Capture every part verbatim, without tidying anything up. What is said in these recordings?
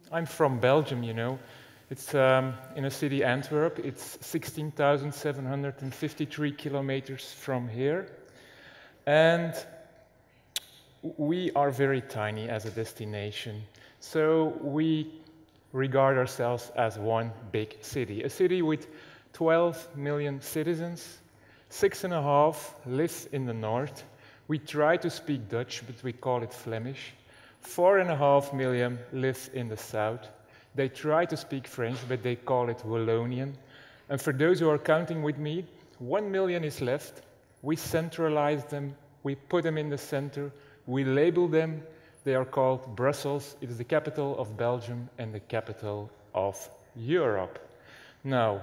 I'm from Belgium, you know. It's um, in a city, Antwerp. It's sixteen thousand seven hundred fifty-three kilometers from here. And we are very tiny as a destination. So we regard ourselves as one big city. A city with twelve million citizens, six and a half live in the north. We try to speak Dutch, but we call it Flemish. Four and a half million live in the south. They try to speak French, but they call it Wallonian. And for those who are counting with me, one million is left. We centralize them, we put them in the center, we label them. They are called Brussels. It is the capital of Belgium and the capital of Europe. Now,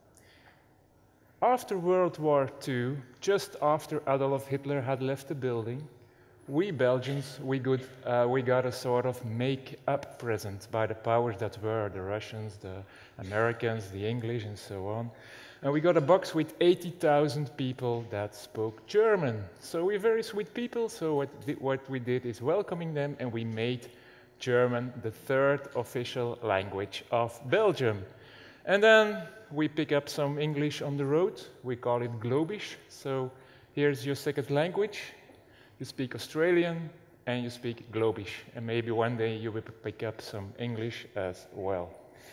after World War Two, just after Adolf Hitler had left the building, we Belgians, we, good, uh, we got a sort of make-up present by the powers that were, the Russians, the Americans, the English, and so on. And we got a box with eighty thousand people that spoke German. So we're very sweet people, so what, what we did is welcoming them, and we made German the third official language of Belgium. And then we pick up some English on the road. We call it Globish. So here's your second language. You speak Australian and you speak Globish. And maybe one day you will pick up some English as well.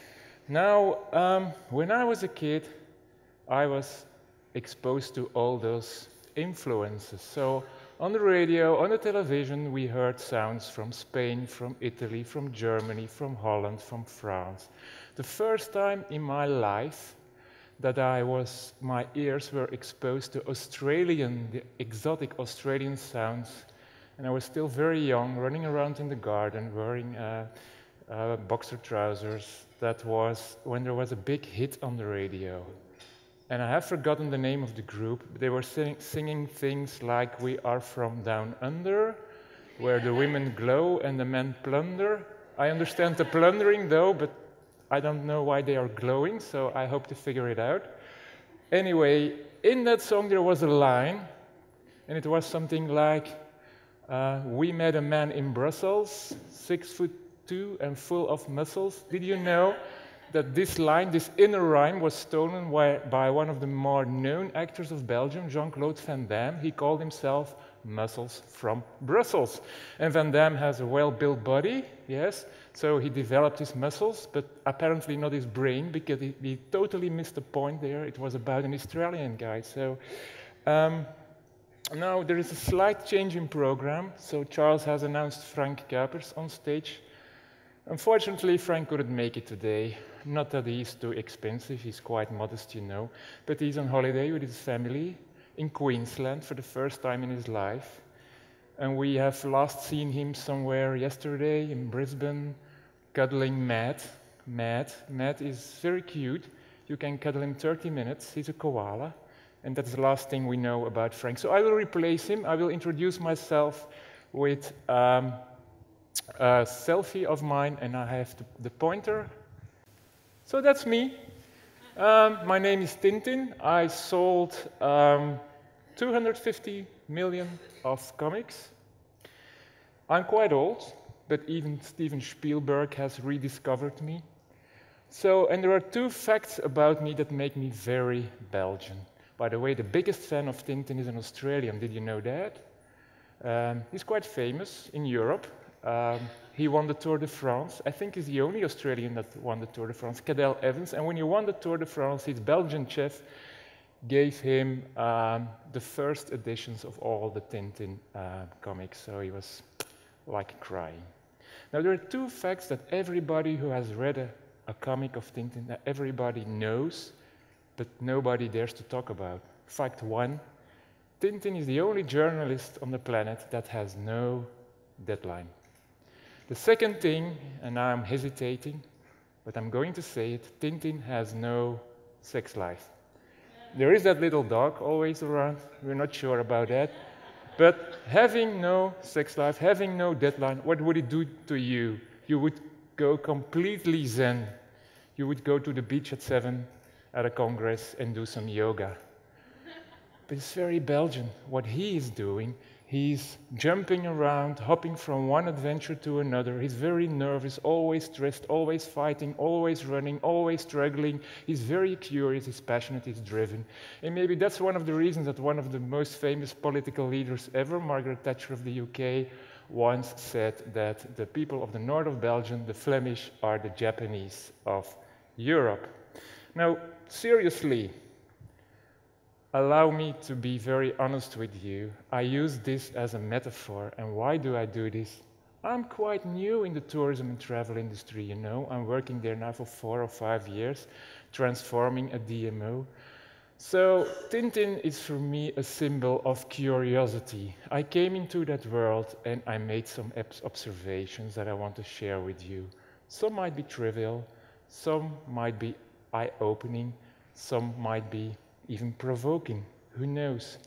Now, um, when I was a kid, I was exposed to all those influences. So on the radio, on the television, we heard sounds from Spain, from Italy, from Germany, from Holland, from France. The first time in my life that I was, my ears were exposed to Australian, the exotic Australian sounds. And I was still very young, running around in the garden, wearing uh, uh, boxer trousers. That was when there was a big hit on the radio. And I have forgotten the name of the group, but they were sing singing things like "We are from down under," where the women glow and the men plunder. I understand the plundering though, but I don't know why they are glowing, so I hope to figure it out. Anyway, in that song there was a line, and it was something like, uh, "We met a man in Brussels, six foot two and full of muscles." Did you know that this line, this inner rhyme, was stolen by, by one of the more known actors of Belgium, Jean-Claude Van Damme? He called himself Muscles from Brussels. And Van Damme has a well-built body, yes, so he developed his muscles, but apparently not his brain, because he, he totally missed the point there. It was about an Australian guy. So um, now there is a slight change in program. So Charles has announced Frank Cuypers on stage. Unfortunately, Frank couldn't make it today. Not that he's too expensive, he's quite modest, you know, but he's on holiday with his family in Queensland for the first time in his life. And we have last seen him somewhere yesterday in Brisbane, cuddling Matt. Matt, Matt is very cute. You can cuddle him thirty minutes, he's a koala. And that's the last thing we know about Frank. So I will replace him, I will introduce myself with um, a selfie of mine, and I have the, the pointer. So that's me. Um, my name is Tintin. I sold um, two hundred fifty million of comics. I'm quite old, but even Steven Spielberg has rediscovered me. So, and there are two facts about me that make me very Belgian. By the way, the biggest fan of Tintin is an Australian. Did you know that? Um, he's quite famous in Europe. Um, he won the Tour de France. I think he's the only Australian that won the Tour de France, Cadel Evans. And when he won the Tour de France, his Belgian chef gave him um, the first editions of all the Tintin uh, comics. So he was like crying. Now there are two facts that everybody who has read a, a comic of Tintin, that everybody knows, but nobody dares to talk about. Fact one, Tintin is the only journalist on the planet that has no deadline. The second thing, and now I'm hesitating, but I'm going to say it, Tintin has no sex life. There is that little dog always around, we're not sure about that, but having no sex life, having no deadline, what would it do to you? You would go completely zen. You would go to the beach at seven at a congress and do some yoga. but it's very Belgian. What he is doing, he's jumping around, hopping from one adventure to another. He's very nervous, always stressed, always fighting, always running, always struggling. He's very curious, he's passionate, he's driven. And maybe that's one of the reasons that one of the most famous political leaders ever, Margaret Thatcher of the U K, once said that the people of the north of Belgium, the Flemish, are the Japanese of Europe. Now, seriously, allow me to be very honest with you. I use this as a metaphor, and why do I do this? I'm quite new in the tourism and travel industry, you know. I'm working there now for four or five years, transforming a D M O. So Tintin is for me a symbol of curiosity. I came into that world and I made some observations that I want to share with you. Some might be trivial, some might be eye-opening, some might be even provoking, who knows?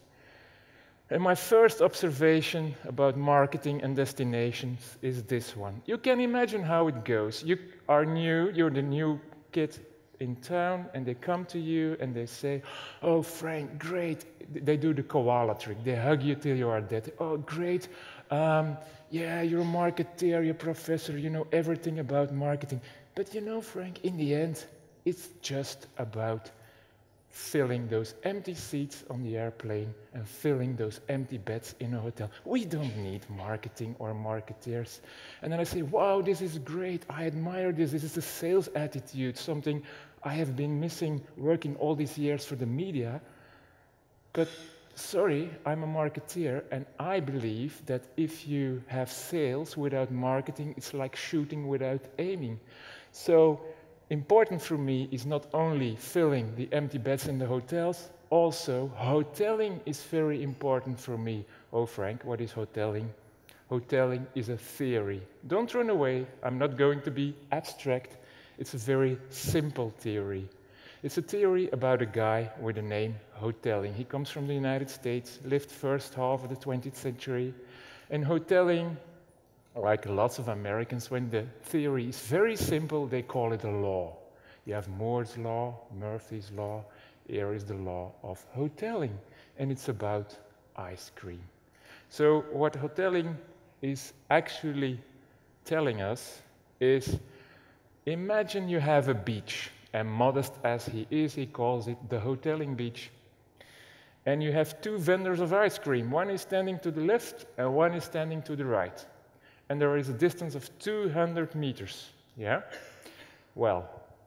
And my first observation about marketing and destinations is this one. You can imagine how it goes. You are new, you're the new kid in town, and they come to you and they say, oh, Frank, great. They do the koala trick. They hug you till you are dead. Oh, great. Um, yeah, you're a marketeer, you're a professor, you know everything about marketing. But you know, Frank, in the end, it's just about filling those empty seats on the airplane and filling those empty beds in a hotel. We don't need marketing or marketeers. And then I say, wow, this is great. I admire this. This is a sales attitude, something I have been missing working all these years for the media. But sorry, I'm a marketeer, and I believe that if you have sales without marketing, it's like shooting without aiming. So important for me is not only filling the empty beds in the hotels, also hoteling is very important for me. Oh, Frank, what is hoteling? Hoteling is a theory. Don't run away. I'm not going to be abstract. It's a very simple theory. It's a theory about a guy with the name hoteling. He comes from the United States, lived first half of the twentieth century, and hoteling, like lots of Americans, when the theory is very simple, they call it a law. You have Moore's law, Murphy's law. Here is the law of hoteling, and it's about ice cream. So what hoteling is actually telling us is, imagine you have a beach, and modest as he is, he calls it the hoteling beach. And you have two vendors of ice cream. One is standing to the left, and one is standing to the right. And there is a distance of two hundred meters, yeah? Well,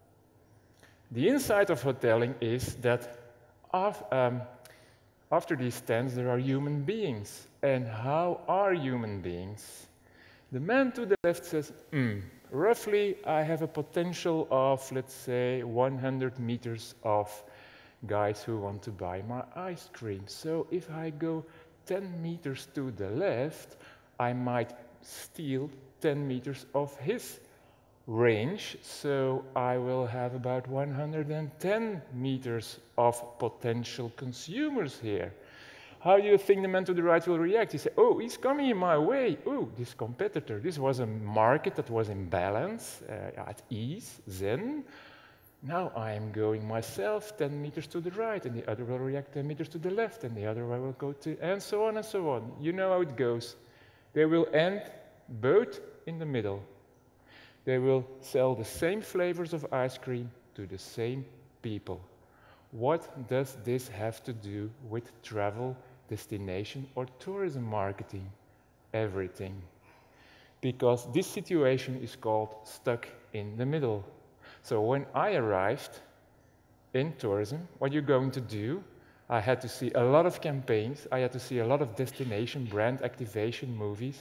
the insight of hoteling is that af um, after these stands there are human beings. And how are human beings? The man to the left says, hmm, roughly I have a potential of, let's say, one hundred meters of guys who want to buy my ice cream. So if I go ten meters to the left, I might steal ten meters of his range, so I will have about one hundred ten meters of potential consumers here. How do you think the man to the right will react? He say, oh, he's coming in my way. Oh, this competitor. This was a market that was in balance, uh, at ease, zen. Now I am going myself ten meters to the right, and the other will react ten meters to the left, and the other will go to, and so on and so on. You know how it goes. They will end both in the middle. They will sell the same flavors of ice cream to the same people. What does this have to do with travel, destination, or tourism marketing? Everything. Because this situation is called stuck in the middle. So when I arrived in tourism, what you're going to do, I had to see a lot of campaigns, I had to see a lot of destination brand activation movies.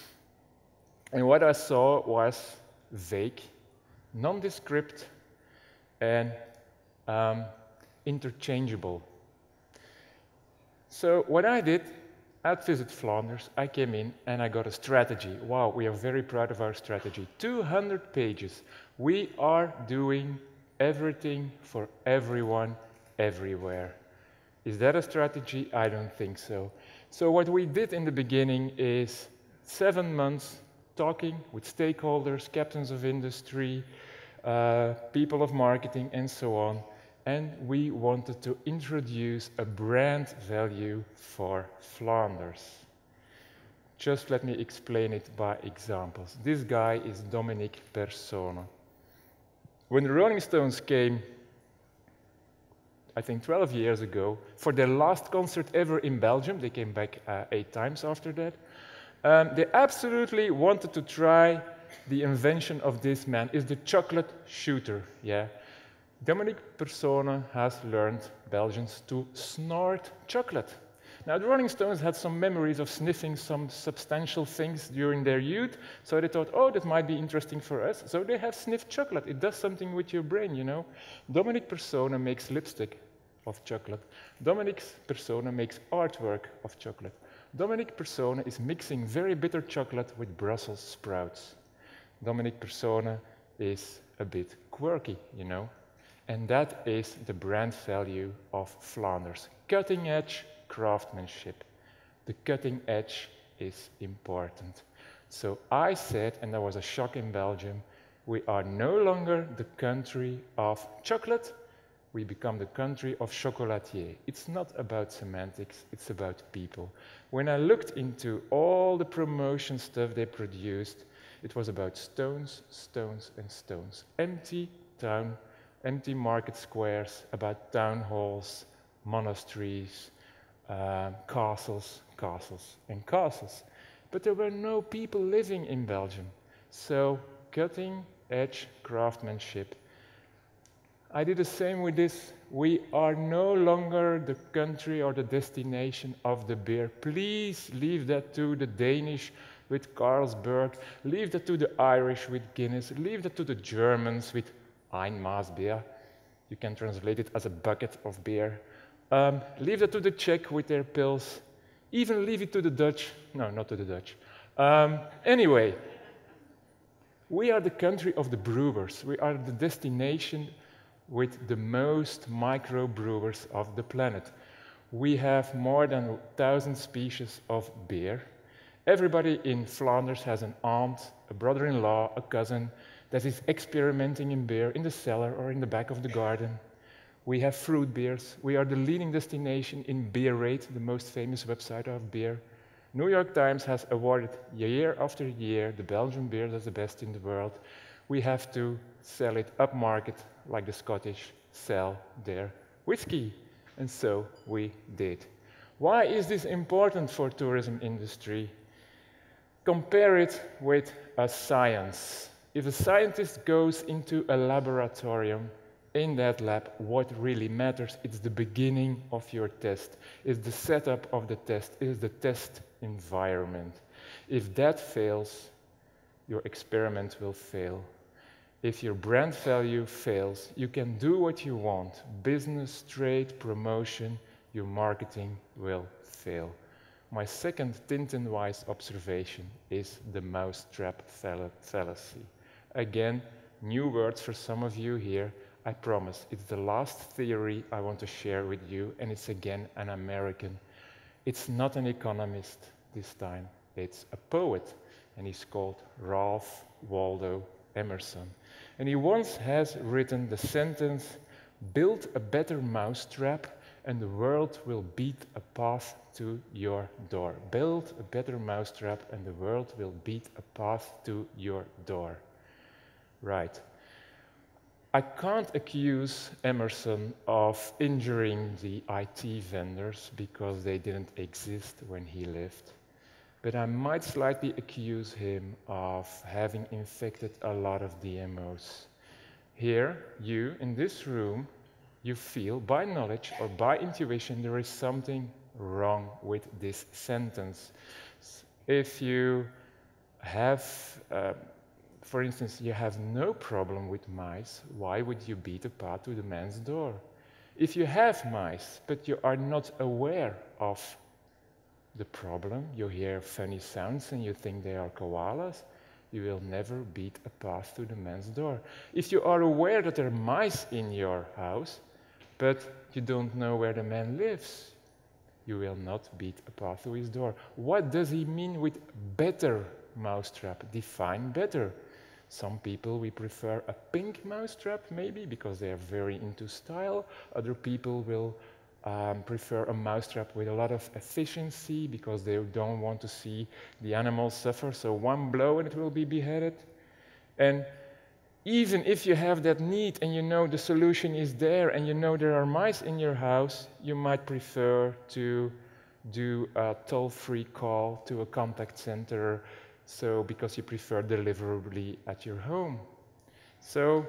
And what I saw was vague, nondescript, and um, interchangeable. So what I did at Visit Flanders, I came in and I got a strategy. Wow, we are very proud of our strategy. two hundred pages. We are doing everything for everyone, everywhere. Is that a strategy? I don't think so. So what we did in the beginning is seven months talking with stakeholders, captains of industry, uh, people of marketing, and so on. and we wanted to introduce a brand value for Flanders. Just let me explain it by examples. This guy is Dominique Persone. When the Rolling Stones came, I think twelve years ago, for their last concert ever in Belgium, they came back uh, eight times after that, um, they absolutely wanted to try the invention of this man, is the chocolate shooter, yeah. Dominique Persone has learned Belgians to snort chocolate. Now, the Rolling Stones had some memories of sniffing some substantial things during their youth, so they thought, oh, that might be interesting for us. So they have sniffed chocolate. It does something with your brain, you know. Dominique Persone makes lipstick of chocolate. Dominique Persone makes artwork of chocolate. Dominique Persone is mixing very bitter chocolate with Brussels sprouts. Dominique Persone is a bit quirky, you know. And that is the brand value of Flanders. Cutting edge craftsmanship. The cutting edge is important. So I said, and there was a shock in Belgium, we are no longer the country of chocolate, we become the country of chocolatier. It's not about semantics, it's about people. When I looked into all the promotion stuff they produced, it was about stones, stones, and stones. Empty town, empty market squares, about town halls, monasteries, uh, castles, castles, and castles. But there were no people living in Belgium. So cutting-edge craftsmanship. I did the same with this. We are no longer the country or the destination of the beer. Please leave that to the Danish with Carlsberg. Leave that to the Irish with Guinness. Leave that to the Germans with Ein Maß Bier. You can translate it as a bucket of beer. Um, leave that to the Czech with their pills. Even leave it to the Dutch. No, not to the Dutch. Um, anyway, we are the country of the brewers. We are the destination with the most micro-brewers of the planet. We have more than a thousand species of beer. Everybody in Flanders has an aunt, a brother-in-law, a cousin that is experimenting in beer in the cellar or in the back of the garden. We have fruit beers. We are the leading destination in Beer Rate, the most famous website of beer. New York Times has awarded year after year the Belgian beer as the best in the world. We have to sell it upmarket, like the Scottish sell their whiskey. And so we did. Why is this important for tourism industry? Compare it with a science. If a scientist goes into a laboratorium, in that lab, what really matters is the beginning of your test, is the setup of the test, is the test environment. If that fails, your experiment will fail. If your brand value fails, you can do what you want. Business, trade, promotion, your marketing will fail. My second Tintin-wise observation is the mousetrap fallacy. Again, new words for some of you here. I promise, it's the last theory I want to share with you, and it's again an American. It's not an economist this time, it's a poet, and he's called Ralph Waldo Emerson. And he once has written the sentence, build a better mousetrap and the world will beat a path to your door. Build a better mousetrap and the world will beat a path to your door. Right. I can't accuse Emerson of injuring the I T vendors because they didn't exist when he lived. But I might slightly accuse him of having infected a lot of D M Os. Here, you, in this room, you feel by knowledge or by intuition there is something wrong with this sentence. If you have, uh, for instance, you have no problem with mice, why would you beat a path to the man's door? If you have mice, but you are not aware of the problem, you hear funny sounds and you think they are koalas, you will never beat a path to the man's door. If you are aware that there are mice in your house, but you don't know where the man lives, you will not beat a path to his door. What does he mean with better mousetrap? Define better. Some people, we prefer a pink mousetrap, maybe, because they are very into style. Other people will um, prefer a mousetrap with a lot of efficiency, because they don't want to see the animals suffer, so one blow and it will be beheaded. And even if you have that need and you know the solution is there and you know there are mice in your house, you might prefer to do a toll-free call to a contact center, so because you prefer deliverably at your home. So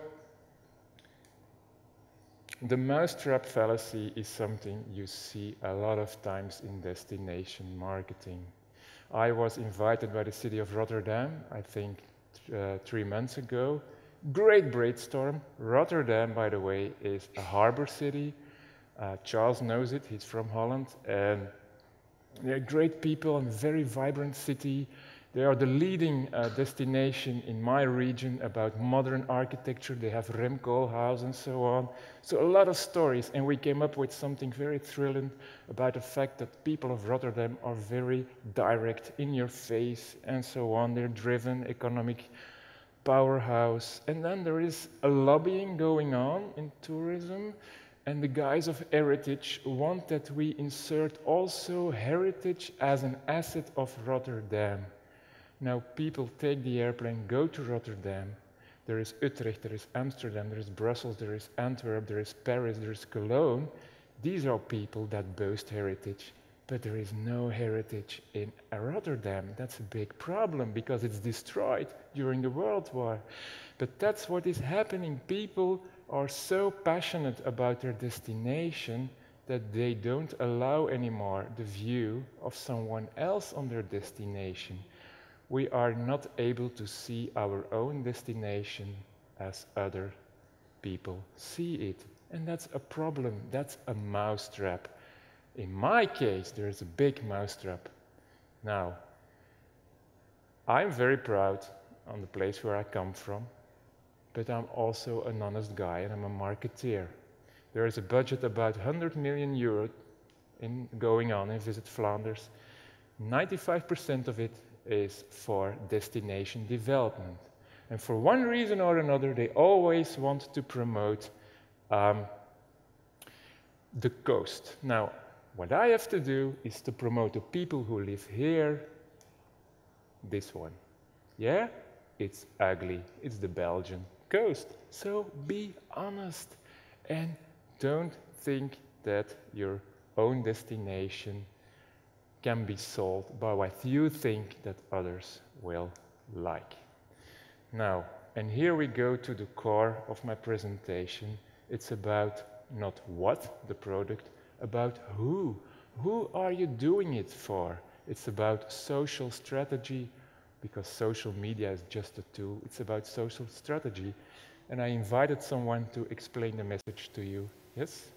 the mousetrap fallacy is something you see a lot of times in destination marketing. I was invited by the city of Rotterdam, I think uh, three months ago. Great brainstorm. Rotterdam, by the way, is a harbor city. Uh, Charles knows it, he's from Holland, and they're great people and very vibrant city. They are the leading uh, destination in my region about modern architecture. They have Remco House and so on. So a lot of stories, and we came up with something very thrilling about the fact that people of Rotterdam are very direct, in your face, and so on. They're driven, economic powerhouse. And then there is a lobbying going on in tourism, and the guys of heritage want that we insert also heritage as an asset of Rotterdam. Now people take the airplane, go to Rotterdam. There is Utrecht, there is Amsterdam, there is Brussels, there is Antwerp, there is Paris, there is Cologne. These are people that boast heritage. But there is no heritage in Rotterdam. That's a big problem because it's destroyed during the World War. But that's what is happening. People are so passionate about their destination that they don't allow anymore the view of someone else on their destination. We are not able to see our own destination as other people see it. And that's a problem. That's a mousetrap. In my case, there is a big mousetrap. Now, I'm very proud on the place where I come from, but I'm also an honest guy and I'm a marketeer. There is a budget about one hundred million euro in going on in Visit Flanders. ninety-five percent of it is for destination development. And for one reason or another, they always want to promote um, the coast. Now, what I have to do is to promote the people who live here, this one. Yeah? It's ugly. It's the Belgian coast. So be honest and don't think that your own destination can be sold by what you think that others will like. Now, and here we go to the core of my presentation. It's about not what the product, about who. Who are you doing it for? It's about social strategy, because social media is just a tool. It's about social strategy. And I invited someone to explain the message to you. Yes?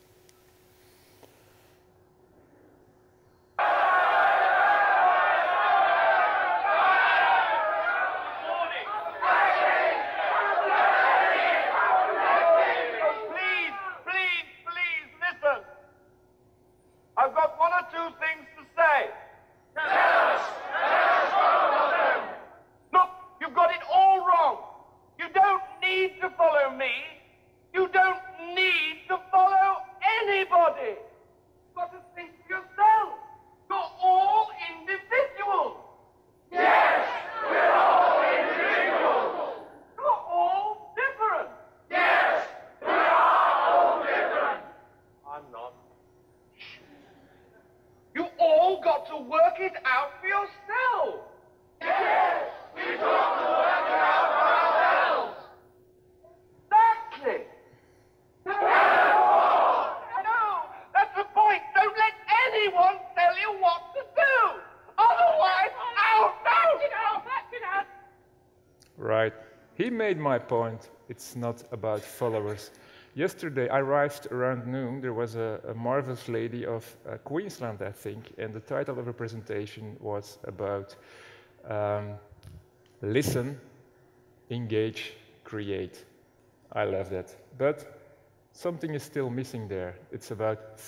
Right. He made my point. It's not about followers. Yesterday, I arrived around noon. There was a, a marvelous lady of uh, Queensland, I think, and the title of her presentation was about um, listen, engage, create. I love that. But something is still missing there. It's about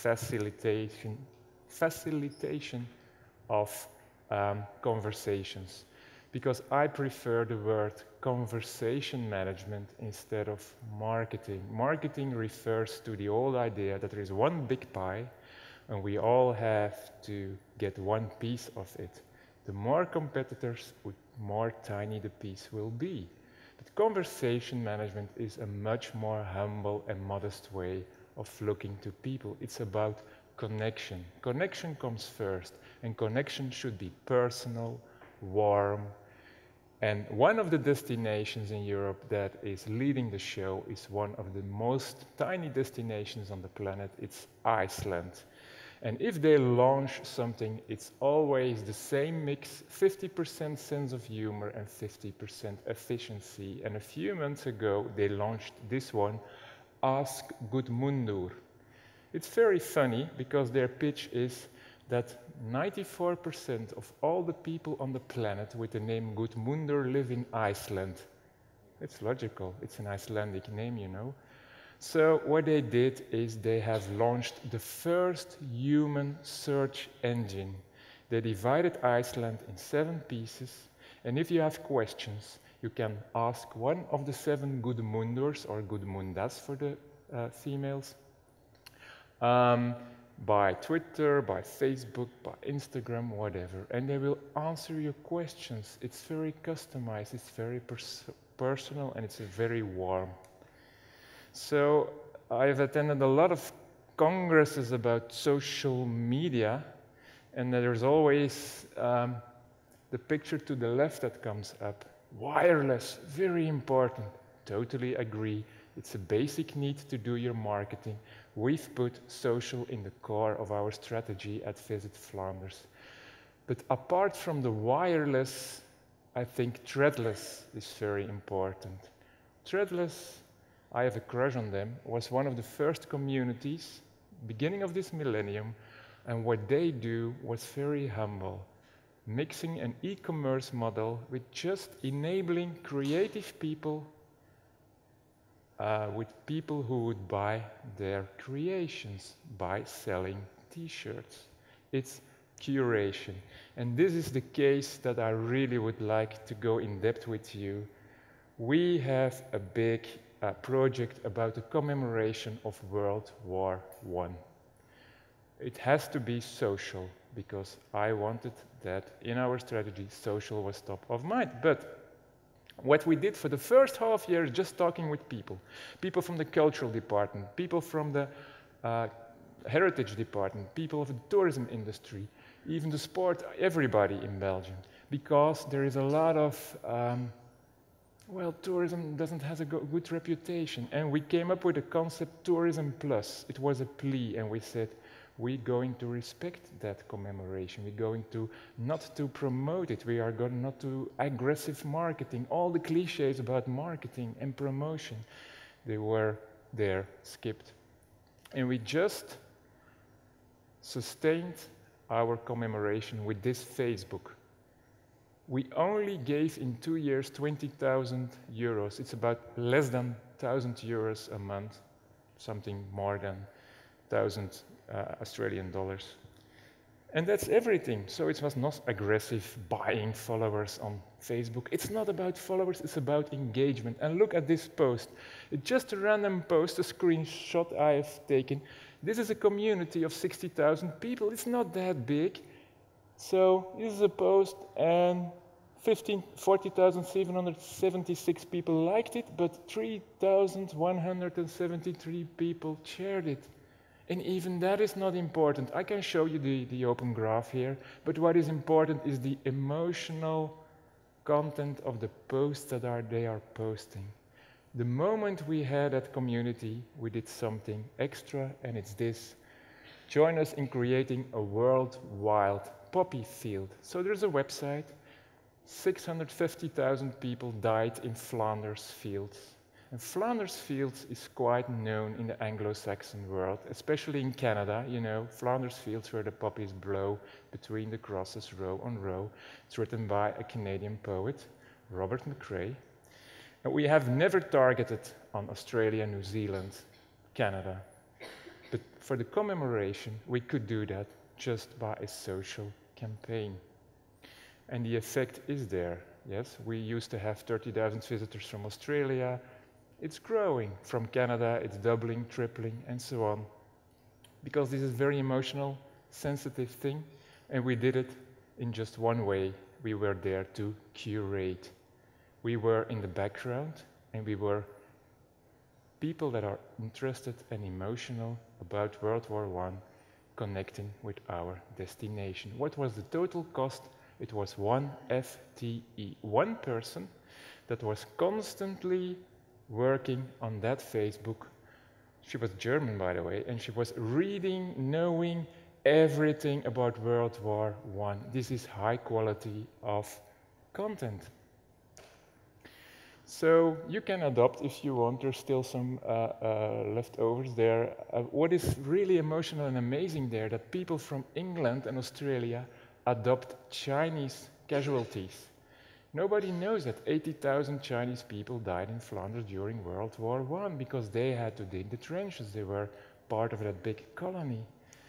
facilitation, facilitation of um, conversations. because I prefer the word conversation management instead of marketing. Marketing refers to the old idea that there is one big pie and we all have to get one piece of it. The more competitors, the more tiny the piece will be. But conversation management is a much more humble and modest way of looking to people. It's about connection. Connection comes first, and connection should be personal, warm. And one of the destinations in Europe that is leading the show is one of the most tiny destinations on the planet. It's Iceland. And if they launch something, it's always the same mix, fifty percent sense of humor and fifty percent efficiency. And a few months ago, they launched this one, Ask Gudmundur. It's very funny because their pitch is that ninety-four percent of all the people on the planet with the name Gudmundur live in Iceland. It's logical, it's an Icelandic name, you know. So what they did is they have launched the first human search engine. They divided Iceland in seven pieces, and if you have questions, you can ask one of the seven Gudmundurs, or Gudmundas for the uh, females, um, by Twitter, by Facebook, by Instagram, whatever, and they will answer your questions. It's very customized, it's very pers personal, and it's very warm. So I've attended a lot of congresses about social media, and there's always um, the picture to the left that comes up. Wireless, very important. Totally agree. It's a basic need to do your marketing. We've put social in the core of our strategy at Visit Flanders. But apart from the wireless, I think threadless is very important. Threadless, I have a crush on them, was one of the first communities, beginning of this millennium, and what they do was very humble, mixing an e-commerce model with just enabling creative people uh, with people who would buy their creations by selling t-shirts. It's curation. And this is the case that I really would like to go in depth with you. We have a big uh, project about the commemoration of World War One. It has to be social, because I wanted that in our strategy, social was top of mind. But what we did for the first half year is just talking with people. People from the cultural department, people from the uh, heritage department, people of the tourism industry, even the sport, everybody in Belgium. Because there is a lot of, um, well, tourism doesn't have a go good reputation. And we came up with a concept, Tourism Plus. It was a plea, and we said, we're going to respect that commemoration. We're going to not to promote it. We are going not to aggressive marketing. All the cliches about marketing and promotion, they were there, skipped. And we just sustained our commemoration with this Facebook. We only gave in two years twenty thousand euros. It's about less than one thousand euros a month, something more than one thousand uh, Australian dollars. And that's everything. So it was not aggressive buying followers on Facebook. It's not about followers, it's about engagement. And look at this post. It's just a random post, a screenshot I have taken. This is a community of sixty thousand people. It's not that big. So this is a post, and forty thousand seven hundred seventy-six people liked it, but three thousand one hundred seventy-three people shared it. And even that is not important. I can show you the, the open graph here, but what is important is the emotional content of the posts that are, they are posting. The moment we had that community, we did something extra, and it's this. Join us in creating a worldwide poppy field. So there's a website. six hundred fifty thousand people died in Flanders fields. And Flanders fields is quite known in the Anglo-Saxon world, especially in Canada. You know, Flanders fields where the poppies blow between the crosses row on row. It's written by a Canadian poet, Robert McCrae. And we have never targeted on Australia, New Zealand, Canada. But for the commemoration, we could do that just by a social campaign. And the effect is there. Yes, we used to have thirty thousand visitors from Australia. It's growing. From Canada, it's doubling, tripling, and so on. Because this is a very emotional, sensitive thing, and we did it in just one way. We were there to curate. We were in the background, and we were people that are interested and emotional about World War One, connecting with our destination. What was the total cost? It was one F T E, one person that was constantly working on that Facebook. She was German, by the way, and she was reading, knowing everything about World War One. This is high quality of content. So you can adopt if you want. There's still some uh, uh, leftovers there. Uh, what is really emotional and amazing there, that people from England and Australia adopt Chinese casualties. Nobody knows that eighty thousand Chinese people died in Flanders during World War One because they had to dig the trenches. They were part of that big colony.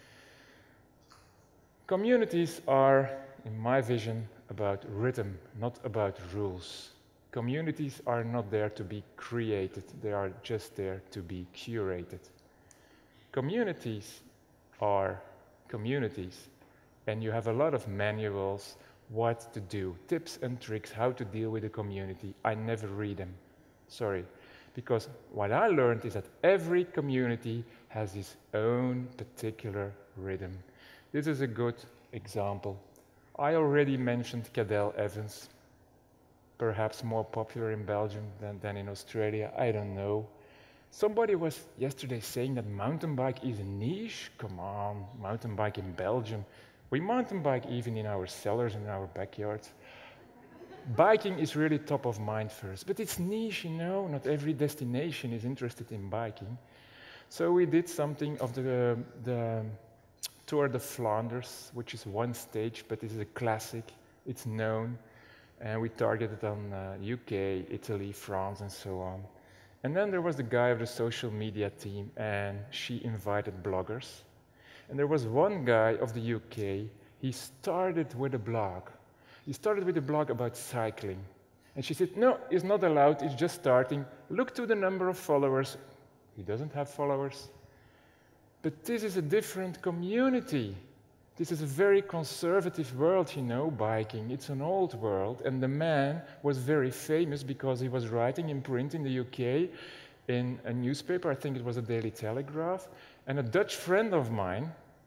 Communities are, in my vision, about rhythm, not about rules. Communities are not there to be created, they are just there to be curated. Communities are communities, and you have a lot of manuals, what to do, tips and tricks, how to deal with a community. I never read them, sorry. Because what I learned is that every community has its own particular rhythm. This is a good example. I already mentioned Cadel Evans. Perhaps more popular in Belgium than, than in Australia, I don't know. Somebody was yesterday saying that mountain bike is a niche. Come on, mountain bike in Belgium. We mountain bike even in our cellars and in our backyards. Biking is really top of mind first, but it's niche, you know, not every destination is interested in biking. So we did something of the, the Tour de Flanders, which is one stage, but it's a classic, it's known. And we targeted on uh, U K, Italy, France, and so on. And then there was the guy of the social media team, and she invited bloggers. And there was one guy of the U K, he started with a blog. He started with a blog about cycling. And she said, no, it's not allowed, it's just starting. Look to the number of followers. He doesn't have followers. But this is a different community. This is a very conservative world, you know, biking. It's an old world, and the man was very famous because he was writing in print in the U K in a newspaper, I think it was a Daily Telegraph, and a Dutch friend of mine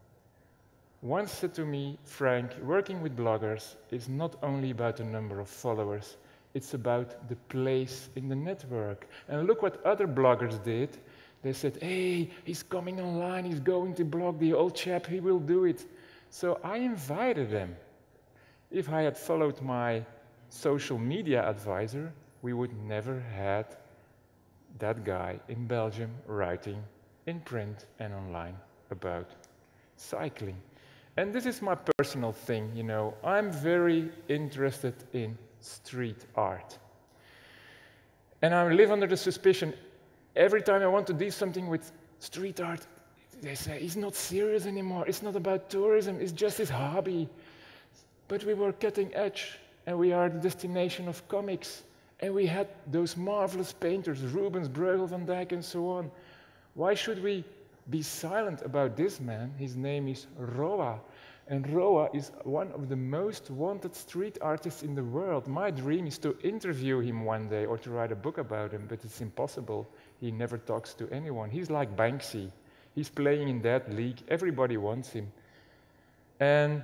once said to me, Frank, working with bloggers is not only about the number of followers, it's about the place in the network. And look what other bloggers did. They said, hey, he's coming online, he's going to blog, the old chap, he will do it. So I invited them. If I had followed my social media advisor, we would never had that guy in Belgium writing in print and online about cycling. And this is my personal thing, you know. I'm very interested in street art. And I live under the suspicion, every time I want to do something with street art, they say, it's not serious anymore, it's not about tourism, it's just his hobby. But we were cutting edge, and we are the destination of comics. And we had those marvelous painters, Rubens, Bruegel, Van Dyck, and so on. Why should we be silent about this man? His name is Roa. And Roa is one of the most wanted street artists in the world. My dream is to interview him one day or to write a book about him, but it's impossible. He never talks to anyone. He's like Banksy. He's playing in that league. Everybody wants him. And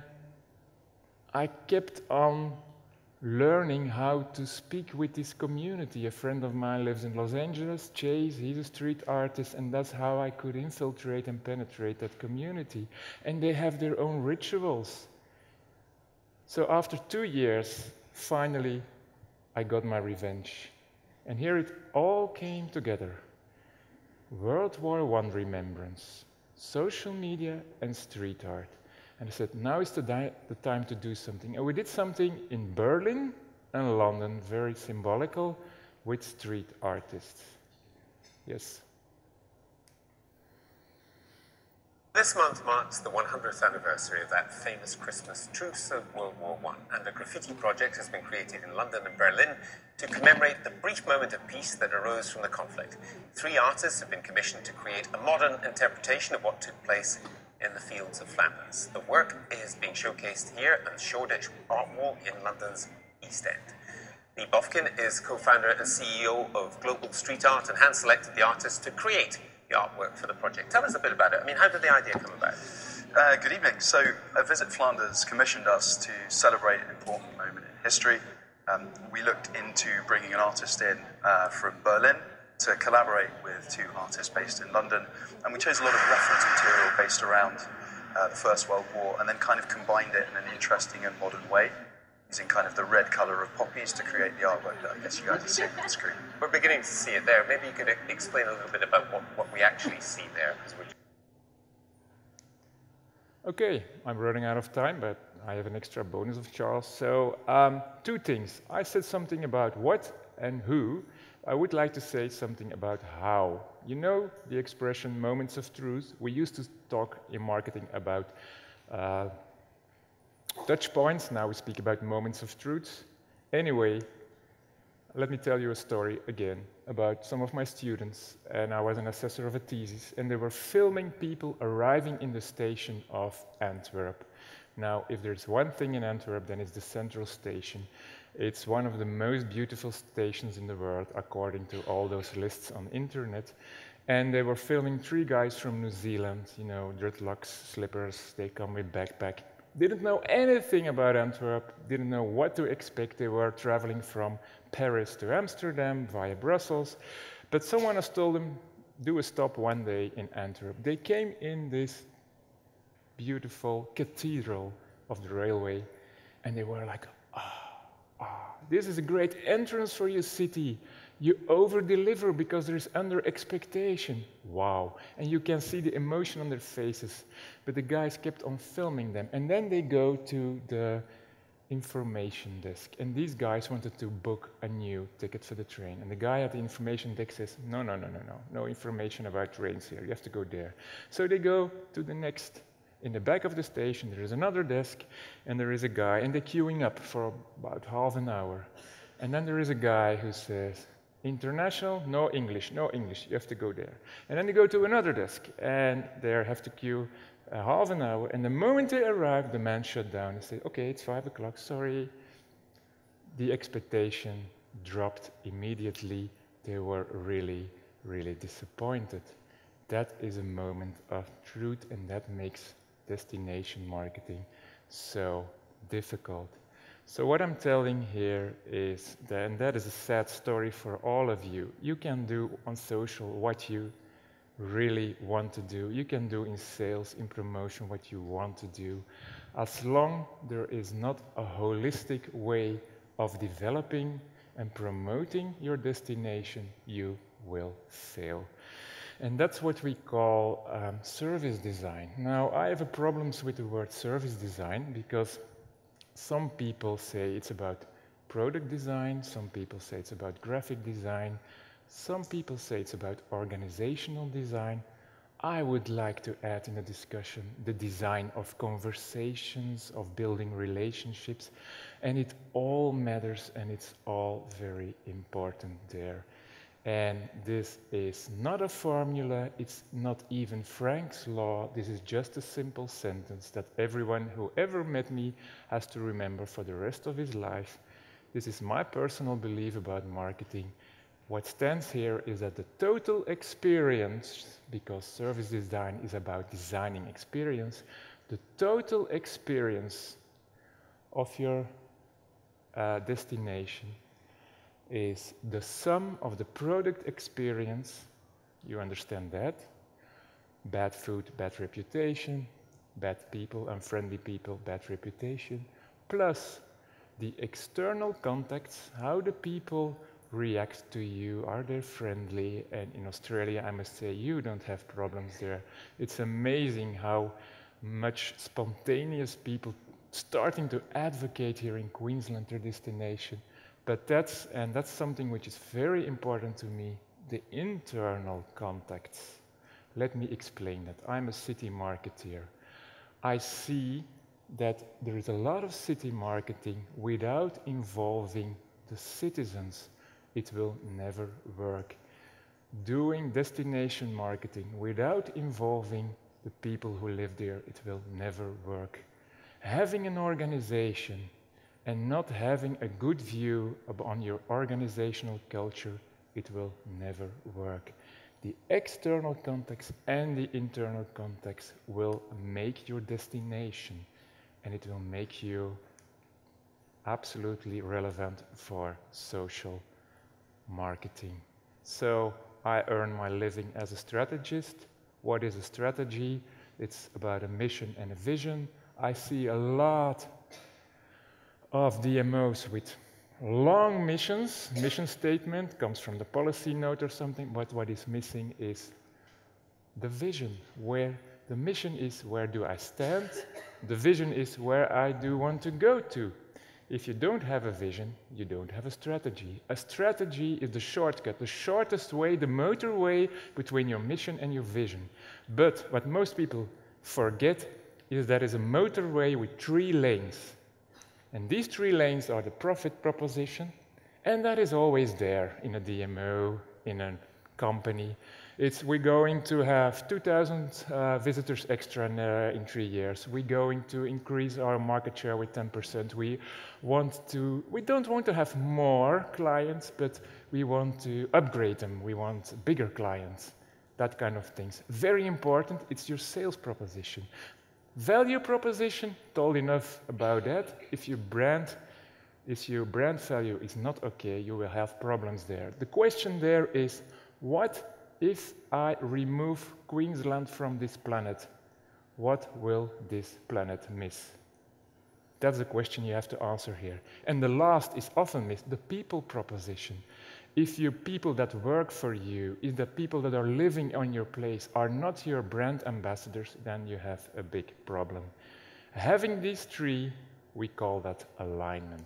I kept on learning how to speak with this community. A friend of mine lives in Los Angeles, Chase, he's a street artist, and that's how I could infiltrate and penetrate that community. And they have their own rituals. So after two years, finally, I got my revenge. And here it all came together. World War One remembrance, social media, and street art. And I said, now is the, the time to do something. And we did something in Berlin and London, very symbolical, with street artists. Yes? This month marks the one hundredth anniversary of that famous Christmas truce of World War One and a graffiti graffiti project has been created in London and Berlin to commemorate the brief moment of peace that arose from the conflict. Three artists have been commissioned to create a modern interpretation of what took place in the fields of Flanders. The work is being showcased here at the Shoreditch Art Wall in London's East End. Lee Bofkin is co-founder and C E O of Global Street Art and hand-selected the artists to create the artwork for the project. Tell us a bit about it. I mean, how did the idea come about? Uh, good evening. So, uh, Visit Flanders commissioned us to celebrate an important moment in history. Um, we looked into bringing an artist in uh, from Berlin to collaborate with two artists based in London, and we chose a lot of reference material based around uh, the First World War, and then kind of combined it in an interesting and modern way, using kind of the red colour of poppies to create the artwork that I guess you guys are seeing on the screen. We're beginning to see it there. Maybe you could explain a little bit about what, what we actually see there. Okay, I'm running out of time, but I have an extra bonus of Charles. So, um, two things. I said something about what and who. I would like to say something about how. You know the expression moments of truth? We used to talk in marketing about uh, touch points. Now we speak about moments of truth. Anyway, let me tell you a story again about some of my students, and I was an assessor of a thesis, and they were filming people arriving in the station of Antwerp. Now, if there's one thing in Antwerp, then it's the central station. It's one of the most beautiful stations in the world, according to all those lists on internet. And they were filming three guys from New Zealand, you know, dreadlocks, slippers, they come with backpack. Didn't know anything about Antwerp, didn't know what to expect. They were traveling from Paris to Amsterdam via Brussels. But someone has told them, do a stop one day in Antwerp. They came in this beautiful cathedral of the railway, and they were like, ah, ah, this is a great entrance for your city. You over-deliver because there is under-expectation. Wow. And you can see the emotion on their faces. But the guys kept on filming them. And then they go to the information desk. And these guys wanted to book a new ticket for the train. And the guy at the information desk says, no, no, no, no, no. No information about trains here. You have to go there. So they go to the next. In the back of the station, there is another desk. And there is a guy. And they're queuing up for about half an hour. And then there is a guy who says, international, no English, no English, you have to go there. And then they go to another desk, and they have to queue a half an hour, and the moment they arrive, the man shut down and said, okay, it's five o'clock, sorry. The expectation dropped immediately. They were really, really disappointed. That is a moment of truth, and that makes destination marketing so difficult. So what I'm telling here is, that, and that is a sad story for all of you, you can do on social what you really want to do. You can do in sales, in promotion, what you want to do. As long there is not a holistic way of developing and promoting your destination, you will fail. And that's what we call um, service design. Now, I have a problems with the word service design because some people say it's about product design, some people say it's about graphic design, some people say it's about organizational design. I would like to add in the discussion the design of conversations, of building relationships, and it all matters and it's all very important there. And this is not a formula, it's not even Frank's law, this is just a simple sentence that everyone who ever met me has to remember for the rest of his life. This is my personal belief about marketing. What stands here is that the total experience, because service design is about designing experience, the total experience of your uh, destination is the sum of the product experience, you understand that, bad food, bad reputation, bad people, unfriendly people, bad reputation, plus the external contacts, how the people react to you, are they friendly, and in Australia I must say you don't have problems there. It's amazing how much spontaneous people starting to advocate here in Queensland their destination. But that's, and that's something which is very important to me, the internal contacts. Let me explain that. I'm a city marketeer. I see that there is a lot of city marketing without involving the citizens. It will never work. Doing destination marketing without involving the people who live there, it will never work. Having an organization and not having a good view on your organizational culture, it will never work. The external context and the internal context will make your destination, and it will make you absolutely relevant for social marketing. So I earn my living as a strategist. What is a strategy? It's about a mission and a vision. I see a lot of D M Os with long missions. Mission statement comes from the policy note or something, but what is missing is the vision. Where the mission is, where do I stand? The vision is where I do want to go to. If you don't have a vision, you don't have a strategy. A strategy is the shortcut, the shortest way, the motorway between your mission and your vision. But what most people forget is that it's a motorway with three lanes. And these three lanes are the profit proposition, and that is always there in a D M O, in a company. It's we're going to have two thousand uh, visitors extra in, uh, in three years. We're going to increase our market share with ten percent. We want to, we don't want to have more clients, but we want to upgrade them. We want bigger clients, that kind of things. Very important, it's your sales proposition. Value proposition, told enough about that. If your brand, if your brand value is not okay, you will have problems there. The question there is, what if I remove Queensland from this planet? What will this planet miss? That's the question you have to answer here. And the last is often missed, the people proposition. If your people that work for you, if the people that are living on your place are not your brand ambassadors, then you have a big problem. Having these three, we call that alignment.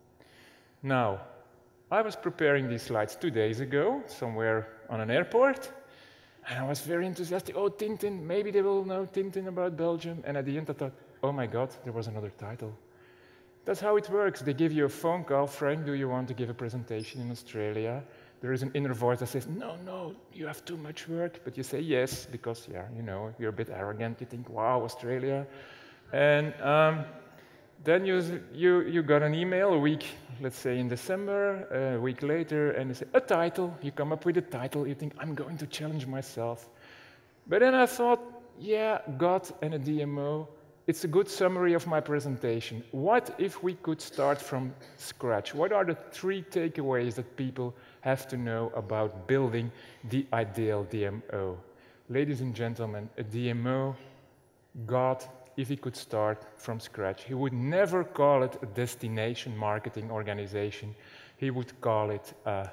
Now, I was preparing these slides two days ago, somewhere on an airport, and I was very enthusiastic. Oh, Tintin, maybe they will know Tintin about Belgium. And at the end I thought, oh my God, there was another title. That's how it works. They give you a phone call. Frank, do you want to give a presentation in Australia? There is an inner voice that says, no, no, you have too much work. But you say yes, because, yeah, you know, you're a bit arrogant. You think, wow, Australia. And um, then you, you, you got an email a week, let's say in December, a week later, and you say, a title. You come up with a title. You think, I'm going to challenge myself. But then I thought, yeah, God and a D M O, it's a good summary of my presentation. What if we could start from scratch? What are the three takeaways that people have to know about building the ideal D M O? Ladies and gentlemen, a D M O, God, if he could start from scratch, he would never call it a destination marketing organization. He would call it a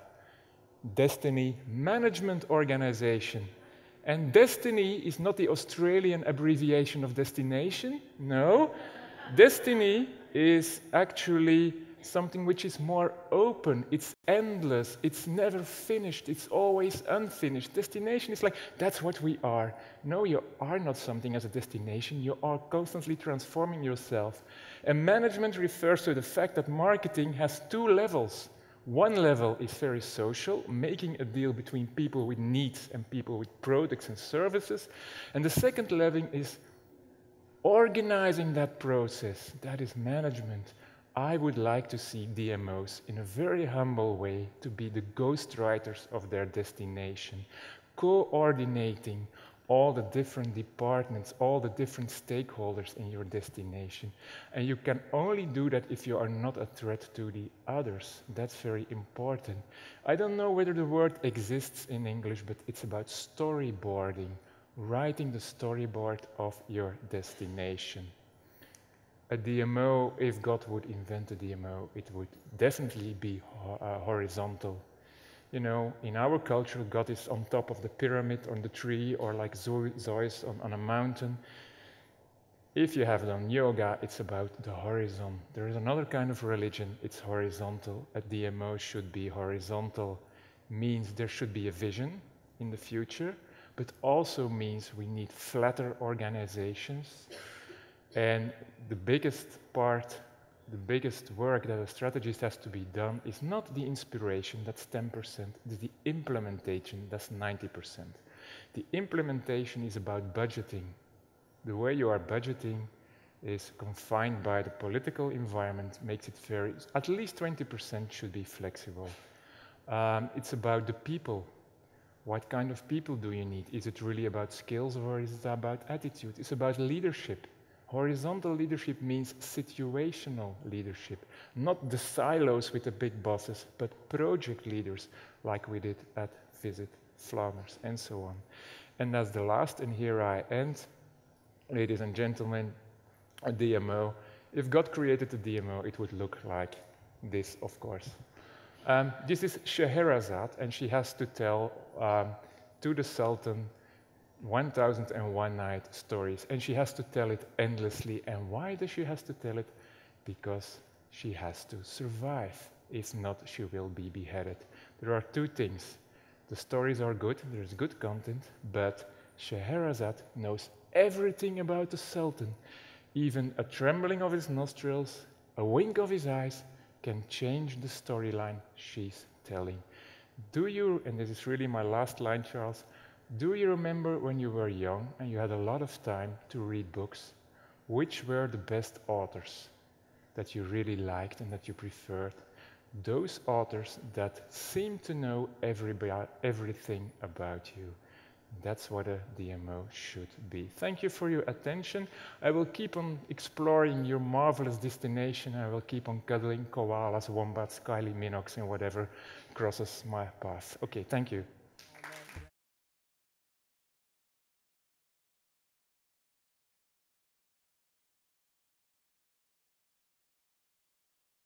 destiny management organization. And destiny is not the Australian abbreviation of destination. No, destiny is actually something which is more open. It's endless. It's never finished. It's always unfinished. Destination is like, that's what we are. No, you are not something as a destination. You are constantly transforming yourself. And management refers to the fact that marketing has two levels. One level is very social, making a deal between people with needs and people with products and services. And the second level is organizing that process. That is management. I would like to see D M Os in a very humble way to be the ghostwriters of their destination, coordinating all the different departments, all the different stakeholders in your destination. And you can only do that if you are not a threat to the others. That's very important. I don't know whether the word exists in English, but it's about storyboarding, writing the storyboard of your destination. A D M O, if God would invent a D M O, it would definitely be ho uh, horizontal. You know, in our culture, God is on top of the pyramid, on the tree, or like Zeus on, on a mountain. If you have done yoga, it's about the horizon. There is another kind of religion, it's horizontal. A D M O should be horizontal, means there should be a vision in the future, but also means we need flatter organizations. And the biggest part, the biggest work that a strategist has to be done is not the inspiration, that's ten percent, it's the implementation, that's ninety percent. The implementation is about budgeting. The way you are budgeting is confined by the political environment, makes it very, at least twenty percent should be flexible. Um, it's about the people. What kind of people do you need? Is it really about skills or is it about attitude? It's about leadership. Horizontal leadership means situational leadership, not the silos with the big bosses, but project leaders like we did at Visit Flanders and so on. And as the last, and here I end, ladies and gentlemen, a D M O. If God created a D M O, it would look like this, of course. Um, this is Scheherazade, and she has to tell um, to the Sultan one thousand and one night stories, and she has to tell it endlessly. And why does she has to tell it? Because she has to survive. If not, she will be beheaded. There are two things. The stories are good, there's good content, but Scheherazade knows everything about the Sultan. Even a trembling of his nostrils, a wink of his eyes, can change the storyline she's telling. Do you, and this is really my last line, Charles, do you remember when you were young and you had a lot of time to read books? Which were the best authors that you really liked and that you preferred? Those authors that seem to know everybody, everything about you. That's what a D M O should be. Thank you for your attention. I will keep on exploring your marvelous destination. I will keep on cuddling koalas, wombats, Kylie Minox, and whatever crosses my path. Okay, thank you.